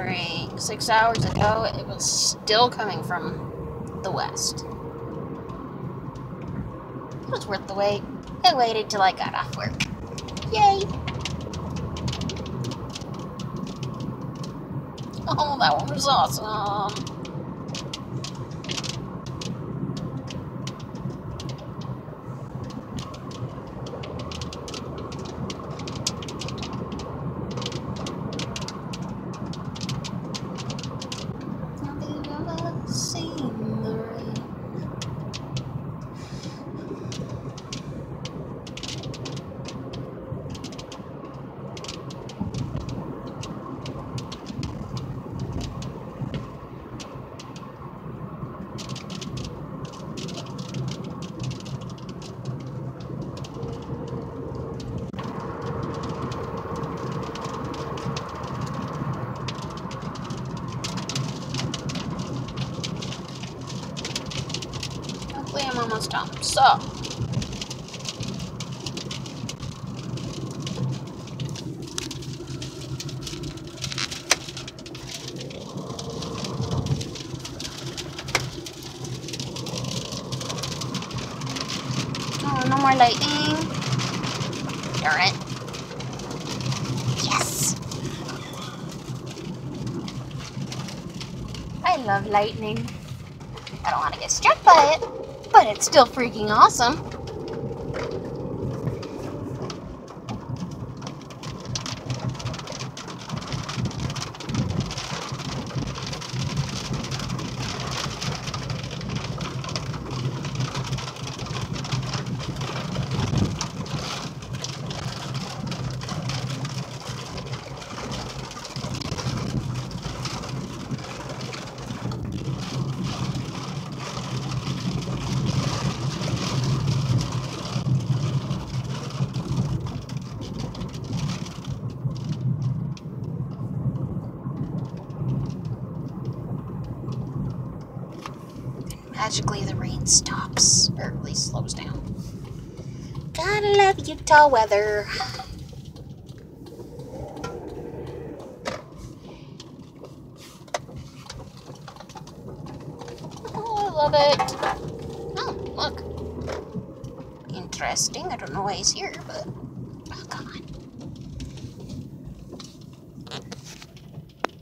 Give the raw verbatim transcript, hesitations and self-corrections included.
during six hours ago, it was still coming from the west. It was worth the wait. I waited till I got off work. Yay! Oh, that one was awesome. I'm almost done. So, oh, no more lightning. Darn it. Yes. I love lightning. I don't want to get struck by it. But it's still freaking awesome. Magically, the rain stops, or at least slows down. Gotta love Utah weather. Oh, I love it. Oh, look. Interesting. I don't know why he's here, but... Oh, come on.